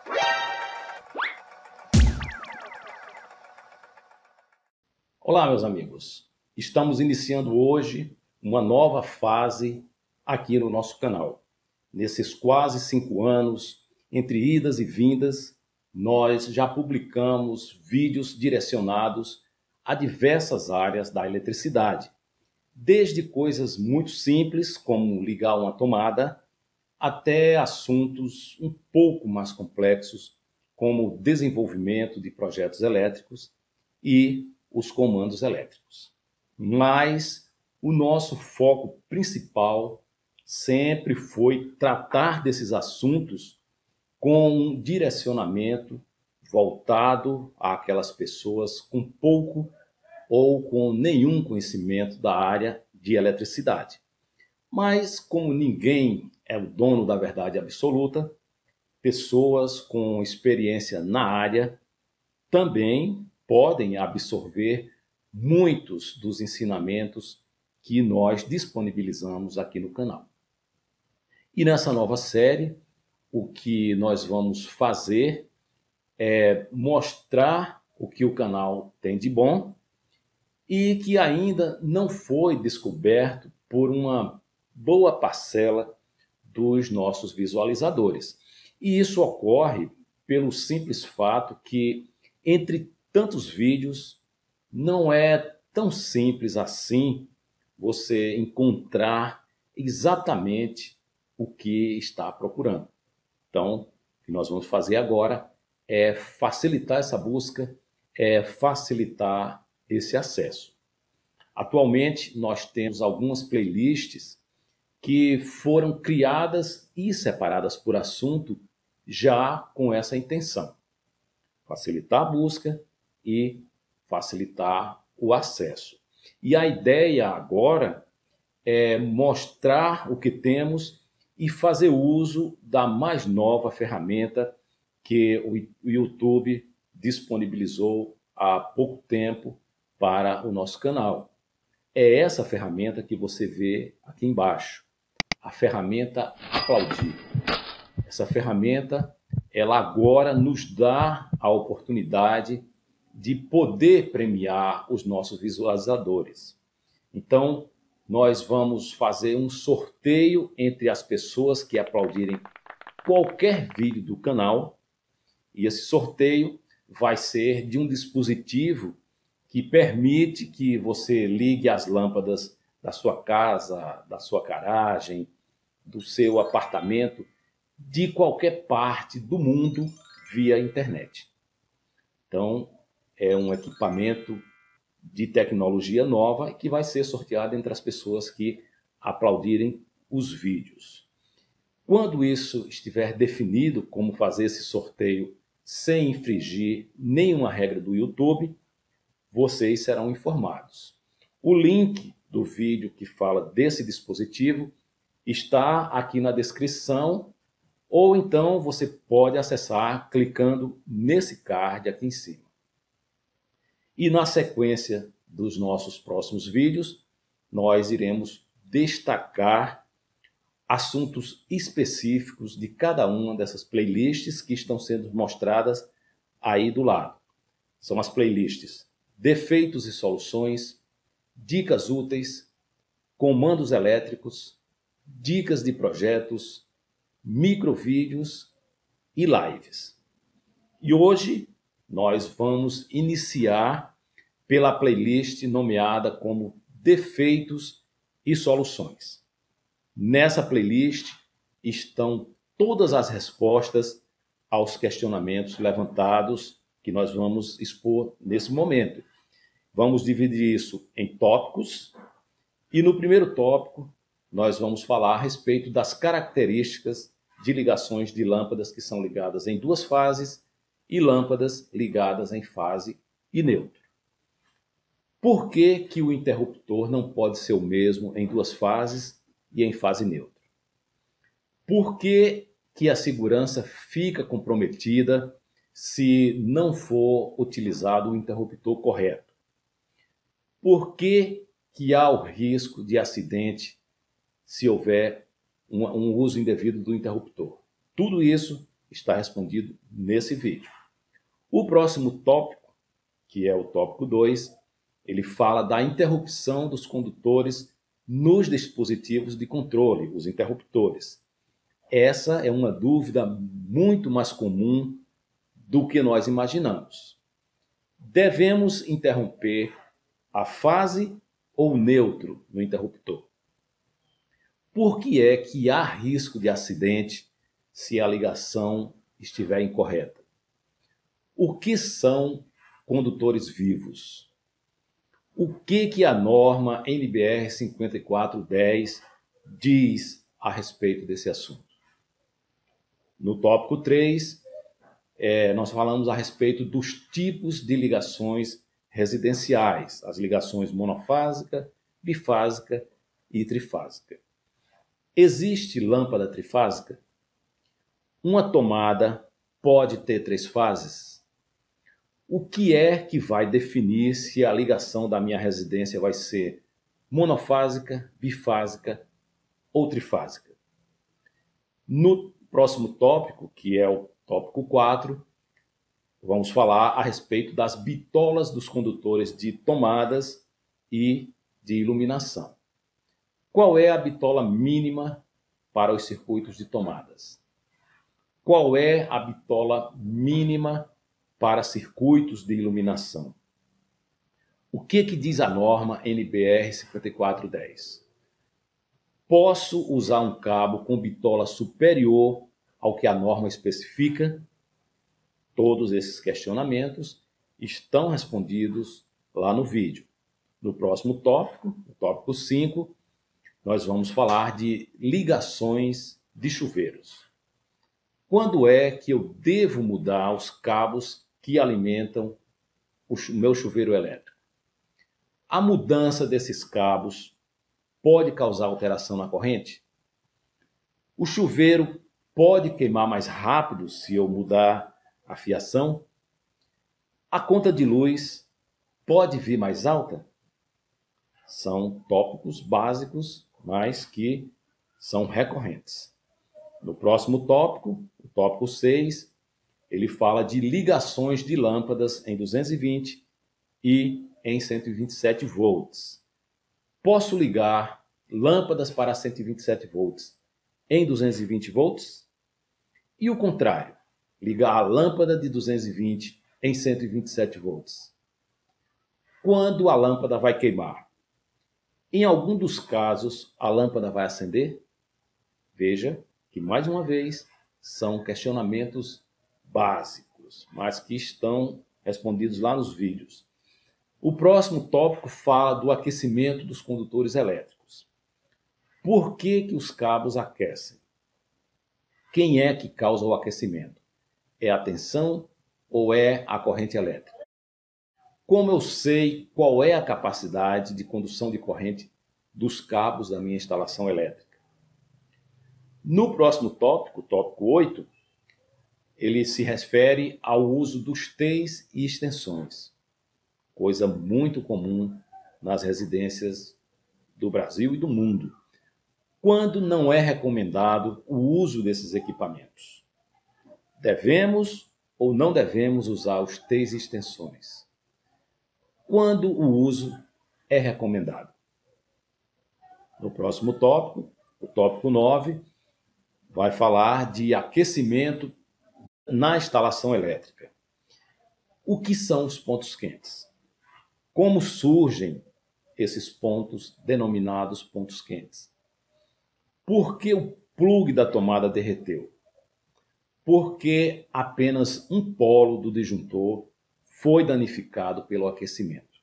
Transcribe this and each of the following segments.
Olá, meus amigos. Estamos iniciando hoje uma nova fase aqui no nosso canal. Nesses quase 5 anos, entre idas e vindas, nós já publicamos vídeos direcionados a diversas áreas da eletricidade, desde coisas muito simples, como ligar uma tomada, até assuntos um pouco mais complexos, como o desenvolvimento de projetos elétricos e os comandos elétricos. Mas o nosso foco principal sempre foi tratar desses assuntos com um direcionamento voltado àquelas pessoas com pouco ou com nenhum conhecimento da área de eletricidade. Mas como ninguém é o dono da verdade absoluta, pessoas com experiência na área também podem absorver muitos dos ensinamentos que nós disponibilizamos aqui no canal. E nessa nova série, o que nós vamos fazer é mostrar o que o canal tem de bom e que ainda não foi descoberto por uma boa parcela dos nossos visualizadores. E isso ocorre pelo simples fato que, entre tantos vídeos, não é tão simples assim você encontrar exatamente o que está procurando. Então, o que nós vamos fazer agora é facilitar essa busca, é facilitar esse acesso. Atualmente, nós temos algumas playlists que foram criadas e separadas por assunto já com essa intenção: facilitar a busca e facilitar o acesso. E a ideia agora é mostrar o que temos e fazer uso da mais nova ferramenta que o YouTube disponibilizou há pouco tempo para o nosso canal. É essa ferramenta que você vê aqui embaixo, a ferramenta Aplaudir. Essa ferramenta, ela agora nos dá a oportunidade de poder premiar os nossos visualizadores. Então, nós vamos fazer um sorteio entre as pessoas que aplaudirem qualquer vídeo do canal, e esse sorteio vai ser de um dispositivo que permite que você ligue as lâmpadas da sua casa, da sua garagem, do seu apartamento, de qualquer parte do mundo via internet. Então, é um equipamento de tecnologia nova que vai ser sorteado entre as pessoas que aplaudirem os vídeos. Quando isso estiver definido, como fazer esse sorteio sem infringir nenhuma regra do YouTube, vocês serão informados. O link do vídeo que fala desse dispositivo está aqui na descrição, ou então você pode acessar clicando nesse card aqui em cima. E na sequência dos nossos próximos vídeos, nós iremos destacar assuntos específicos de cada uma dessas playlists que estão sendo mostradas aí do lado. São as playlists Defeitos e Soluções, Dicas Úteis, Comandos Elétricos, Dicas de Projetos, Microvídeos e Lives. E hoje nós vamos iniciar pela playlist nomeada como Defeitos e Soluções. Nessa playlist estão todas as respostas aos questionamentos levantados que nós vamos expor nesse momento. Vamos dividir isso em tópicos e no primeiro tópico nós vamos falar a respeito das características de ligações de lâmpadas que são ligadas em duas fases e lâmpadas ligadas em fase e neutro. Por que que o interruptor não pode ser o mesmo em duas fases e em fase neutra? Por que que a segurança fica comprometida se não for utilizado o interruptor correto? Por que que há o risco de acidente se houver um uso indevido do interruptor? Tudo isso está respondido nesse vídeo. O próximo tópico, que é o tópico 2, ele fala da interrupção dos condutores nos dispositivos de controle, os interruptores. Essa é uma dúvida muito mais comum do que nós imaginamos. Devemos interromper a fase ou neutro no interruptor? Por que é que há risco de acidente se a ligação estiver incorreta? O que são condutores vivos? O que a norma NBR 5410 diz a respeito desse assunto? No tópico 3, nós falamos a respeito dos tipos de ligações residenciais, as ligações monofásica, bifásica e trifásica. Existe lâmpada trifásica? Uma tomada pode ter 3 fases? O que é que vai definir se a ligação da minha residência vai ser monofásica, bifásica ou trifásica? No próximo tópico, que é o tópico 4, vamos falar a respeito das bitolas dos condutores de tomadas e de iluminação. Qual é a bitola mínima para os circuitos de tomadas? Qual é a bitola mínima para circuitos de iluminação? O que diz a norma NBR 5410? Posso usar um cabo com bitola superior ao que a norma especifica? Todos esses questionamentos estão respondidos lá no vídeo. No próximo tópico, o tópico 5, nós vamos falar de ligações de chuveiros. Quando é que eu devo mudar os cabos que alimentam o meu chuveiro elétrico? A mudança desses cabos pode causar alteração na corrente? O chuveiro pode queimar mais rápido se eu mudar a fiação? A conta de luz pode vir mais alta? São tópicos básicos, mas que são recorrentes. No próximo tópico, o tópico 6, ele fala de ligações de lâmpadas em 220 e em 127 volts. Posso ligar lâmpadas para 127 volts em 220 volts? E o contrário, ligar a lâmpada de 220 em 127 volts. Quando a lâmpada vai queimar? Em algum dos casos, a lâmpada vai acender? Veja que, mais uma vez, são questionamentos básicos, mas que estão respondidos lá nos vídeos. O próximo tópico fala do aquecimento dos condutores elétricos. Por que os cabos aquecem? Quem é que causa o aquecimento? É a tensão ou é a corrente elétrica? Como eu sei qual é a capacidade de condução de corrente dos cabos da minha instalação elétrica? No próximo tópico, tópico 8, ele se refere ao uso dos T's e extensões, coisa muito comum nas residências do Brasil e do mundo. Quando não é recomendado o uso desses equipamentos? Devemos ou não devemos usar os T's e extensões? Quando o uso é recomendado? No próximo tópico, o tópico 9, vai falar de aquecimento na instalação elétrica. O que são os pontos quentes? Como surgem esses pontos denominados pontos quentes? Por que o plugue da tomada derreteu? Por que apenas um polo do disjuntor foi danificado pelo aquecimento?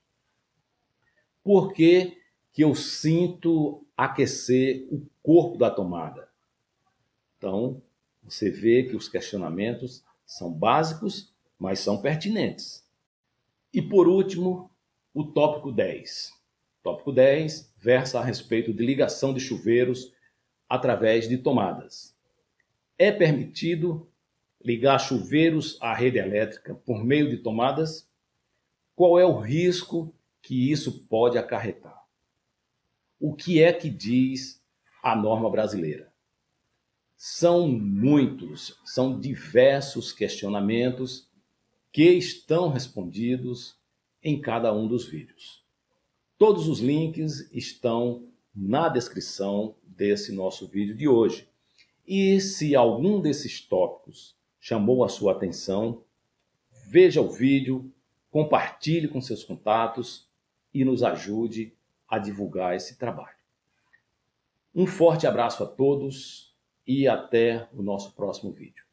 Por que eu sinto aquecer o corpo da tomada? Então, você vê que os questionamentos são básicos, mas são pertinentes. E por último, o tópico 10. O tópico 10 versa a respeito de ligação de chuveiros através de tomadas. É permitido ligar chuveiros à rede elétrica por meio de tomadas? Qual é o risco que isso pode acarretar? O que é que diz a norma brasileira? São muitos, são diversos questionamentos que estão respondidos em cada um dos vídeos. Todos os links estão na descrição desse nosso vídeo de hoje. E se algum desses tópicos chamou a sua atenção, veja o vídeo, compartilhe com seus contatos e nos ajude a divulgar esse trabalho. Um forte abraço a todos e até o nosso próximo vídeo.